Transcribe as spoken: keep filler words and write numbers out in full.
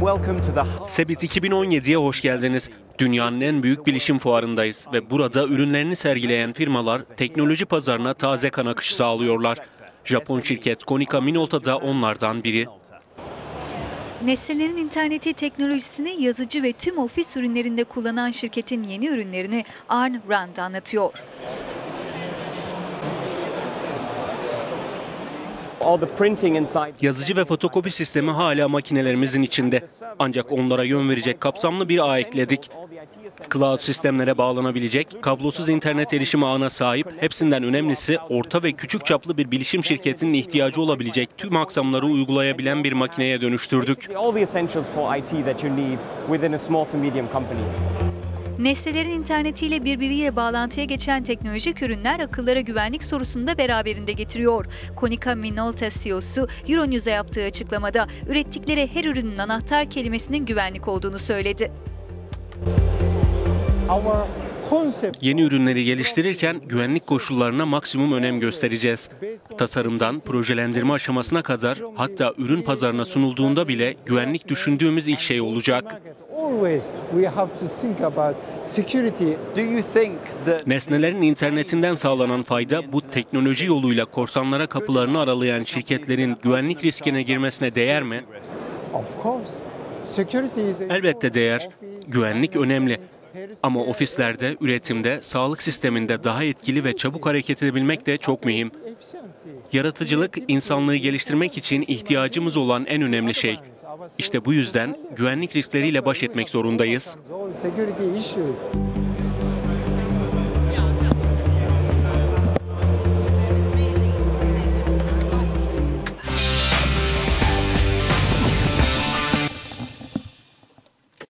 Cebit iki bin on yedi'ye hoş geldiniz. Dünyanın en büyük bilişim fuarındayız ve burada ürünlerini sergileyen firmalar teknoloji pazarına taze kan akışı sağlıyorlar. Japon şirket Konica Minolta da onlardan biri. Nesnelerin interneti teknolojisini yazıcı ve tüm ofis ürünlerinde kullanan şirketin yeni ürünlerini Arne Rand anlatıyor. Yazıcı ve fotokopi sistemi hala makinelerimizin içinde. Ancak onlara yön verecek kapsamlı bir ağ ekledik. Cloud sistemlere bağlanabilecek, kablosuz internet erişimi ağına sahip, hepsinden önemlisi orta ve küçük çaplı bir bilişim şirketinin ihtiyacı olabilecek tüm aksamları uygulayabilen bir makineye dönüştürdük. Nesnelerin internetiyle birbiriyle bağlantıya geçen teknolojik ürünler akıllara güvenlik sorusunu da beraberinde getiriyor. Konica Minolta C E O'su Euronews'a yaptığı açıklamada ürettikleri her ürünün anahtar kelimesinin güvenlik olduğunu söyledi. Yeni ürünleri geliştirirken güvenlik koşullarına maksimum önem göstereceğiz. Tasarımdan projelendirme aşamasına kadar, hatta ürün pazarına sunulduğunda bile güvenlik düşündüğümüz ilk şey olacak. Nesnelerin internetinden sağlanan fayda, bu teknoloji yoluyla korsanlara kapılarını aralayan şirketlerin güvenlik riskine girmesine değer mi? Elbette değer. Güvenlik önemli. Ama ofislerde, üretimde, sağlık sisteminde daha etkili ve çabuk hareket edebilmek de çok mühim. Yaratıcılık, insanlığı geliştirmek için ihtiyacımız olan en önemli şey. İşte bu yüzden güvenlik riskleriyle baş etmek zorundayız.